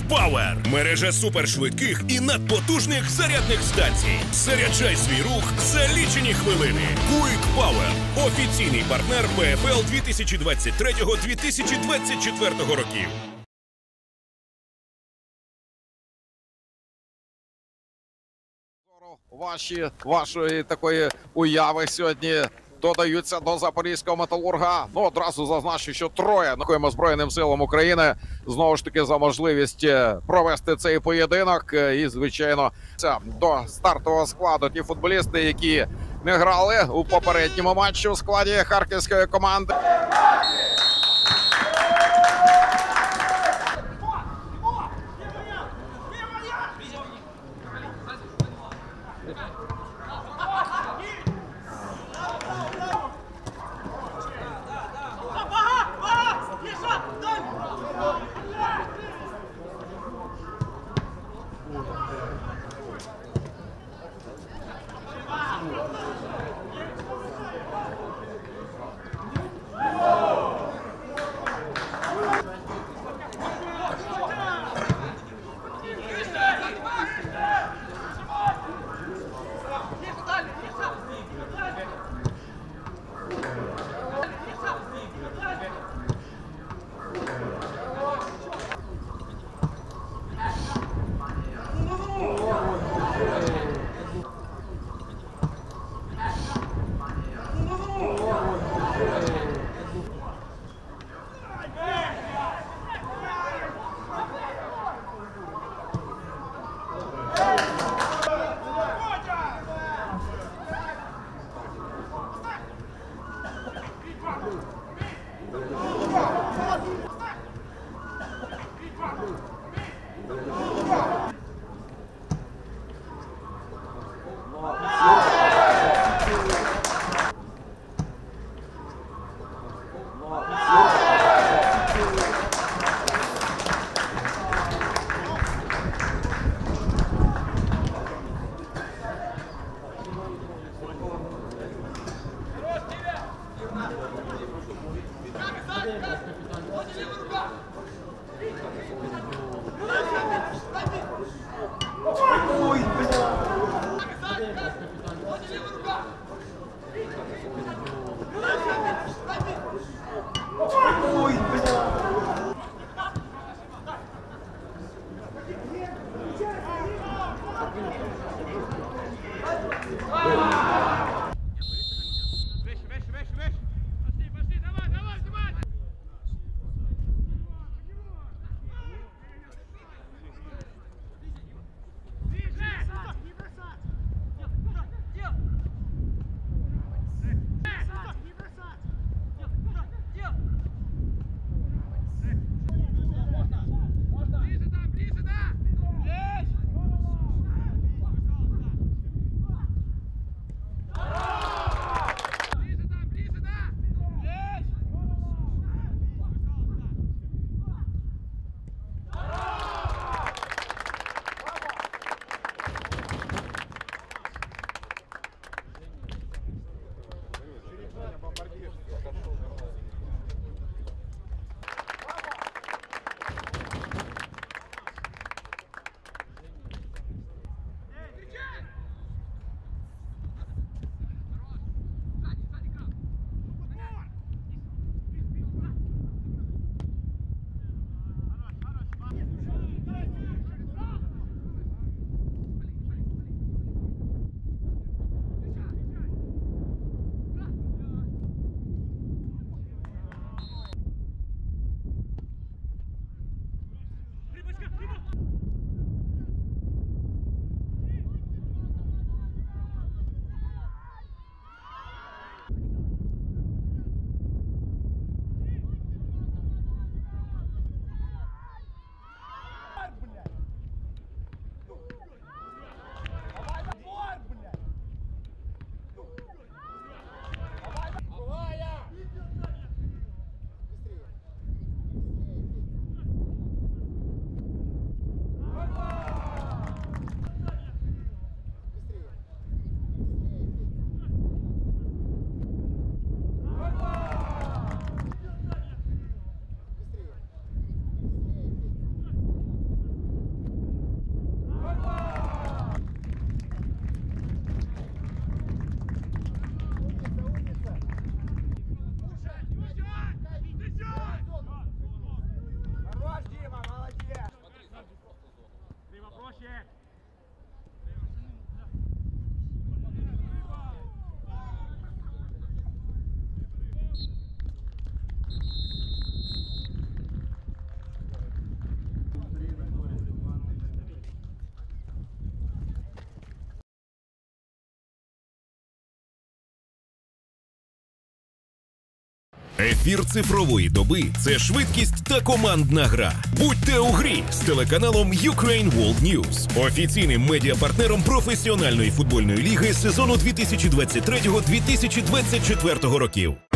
Power – мережа супершвидких і надпотужних зарядних станцій. Заряджай свій рух за лічені хвилини. Quick Power – офіційний партнер ПФЛ 2023-2024 років. Вашої такої уяви сьогодні додаються до запорізького Металурга. Ну, одразу зазначу, що троє дякуємо Збройним силам України знову ж таки за можливість провести цей поєдинок. І, звичайно, до стартового складу ті футболісти, які не грали у попередньому матчі у складі харківської команди. Ефір цифрової доби – це швидкість та командна гра. Будьте у грі з телеканалом Ukraine World News, офіційним медіапартнером професіональної футбольної ліги сезону 2023-2024 років.